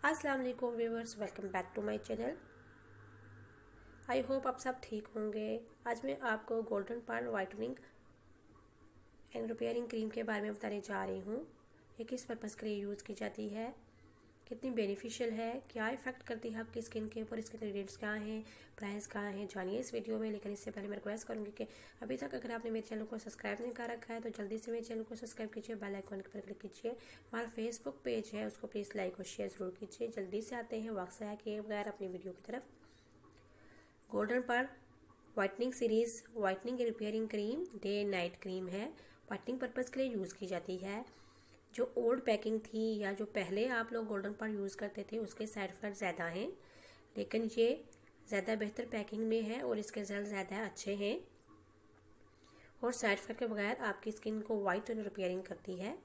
अस्सलाम वालेकुम viewers, welcome back to my channel. I hope आप सब ठीक होंगे। आज मैं आपको golden point whitening and repairing cream के बारे में बताने जा रही हूँ। ये किस पर्पज़ के लिए यूज़ की जाती है, कितनी बेनिफिशियल है, क्या इफ़ेक्ट करती है आपकी स्किन के ऊपर, इसके इंग्रेडिएंट्स क्या हैं, प्राइस क्या है, जानिए इस वीडियो में। लेकिन इससे पहले मैं रिक्वेस्ट करूँगी कि अभी तक अगर आपने मेरे चैनल को सब्सक्राइब नहीं कर रखा है तो जल्दी से मेरे चैनल को सब्सक्राइब कीजिए, बेल आइकन पर क्लिक कीजिए। हमारा फेसबुक पेज है, उसको प्लीज़ लाइक और शेयर ज़रूर कीजिए। जल्दी से आते हैं वक्त ज़ाया किए बगैर अपनी वीडियो की तरफ। Golden point whitening series whitening repairing cream day and night cream है। वाइटनिंग पर्पज़ के लिए यूज़ की जाती है। जो ओल्ड पैकिंग थी या जो पहले आप लोग गोल्डन पॉइंट यूज़ करते थे उसके साइड इफेक्ट ज़्यादा हैं, लेकिन ये ज़्यादा बेहतर पैकिंग में है और इसके रिजल्ट ज़्यादा अच्छे हैं और साइड इफेक्ट के बगैर आपकी स्किन को वाइट और रिपेयरिंग करती है।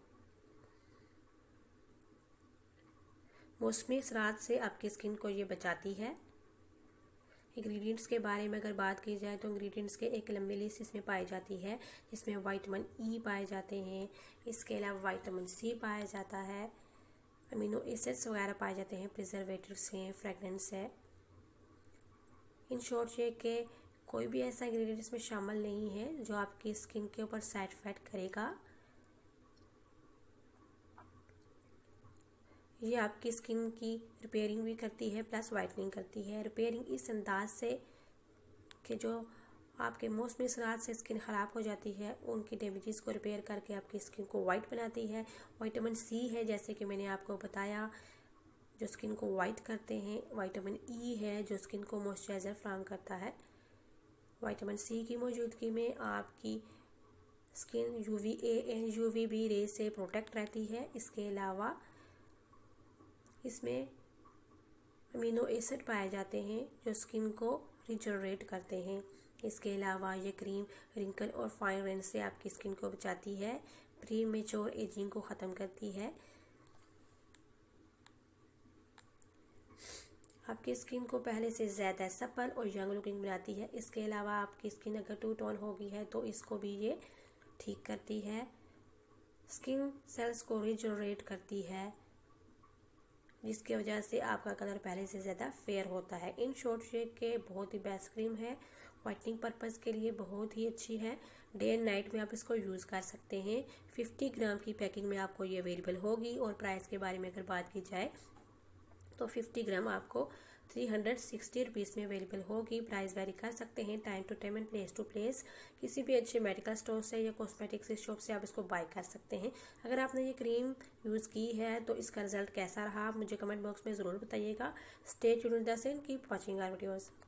मौसमी असरात से आपकी स्किन को ये बचाती है। इंग्रेडिएंट्स के बारे में अगर बात की जाए तो इंग्रेडिएंट्स के एक लंबी लिस्ट इसमें पाई जाती है, जिसमें विटामिन ई पाए जाते हैं, इसके अलावा विटामिन सी पाया जाता है, अमीनो एसिड्स वगैरह पाए जाते हैं, प्रिजर्वेटिव्स हैं, फ्रेगरेंस है। इन शॉर्ट ये कि कोई भी ऐसा इंग्रेडिएंट इसमें शामिल नहीं है जो आपकी स्किन के ऊपर साइड इफेक्ट करेगा। ये आपकी स्किन की रिपेयरिंग भी करती है प्लस वाइटनिंग करती है। रिपेयरिंग इस अंदाज से कि जो आपके मौसमी असरात से स्किन ख़राब हो जाती है उनकी डैमेजेस को रिपेयर करके आपकी स्किन को वाइट बनाती है। विटामिन सी है, जैसे कि मैंने आपको बताया, जो स्किन को वाइट करते हैं। विटामिन ई है जो स्किन को मॉइस्चराइज़र फ्राहम करता है। विटामिन सी की मौजूदगी में आपकी स्किन UVA एंड UVB रे से प्रोटेक्ट रहती है। इसके अलावा इसमें अमीनो एसिड पाए जाते हैं जो स्किन को रिजनरेट करते हैं। इसके अलावा ये क्रीम रिंकल और फाइन रेंज से आपकी स्किन को बचाती है, प्री मेच्योर एजिंग को ख़त्म करती है, आपकी स्किन को पहले से ज़्यादा सपल और यंग लुकिंग बनाती है। इसके अलावा आपकी स्किन अगर टू टोन हो गई है तो इसको भी ये ठीक करती है। स्किन सेल्स को रिजनरेट करती है, जिसकी वजह से आपका कलर पहले से ज़्यादा फेयर होता है। इन शॉर्ट शेक के बहुत ही बेस्ट क्रीम है, वाइटनिंग पर्पज़ के लिए बहुत ही अच्छी है। डे एंड नाइट में आप इसको यूज़ कर सकते हैं। 50 ग्राम की पैकिंग में आपको ये अवेलेबल होगी और प्राइस के बारे में अगर बात की जाए तो 50 ग्राम आपको 360 रुपीज़ में अवेलेबल होगी। प्राइस वेरी कर सकते हैं time to time and place to place. किसी भी अच्छे मेडिकल स्टोर से या कॉस्मेटिक्स शॉप से आप इसको बाय कर सकते हैं। अगर आपने ये क्रीम यूज़ की है तो इसका रिजल्ट कैसा रहा, मुझे कमेंट बॉक्स में ज़रूर बताइएगा। Stay tuned with us and keep watching our videos.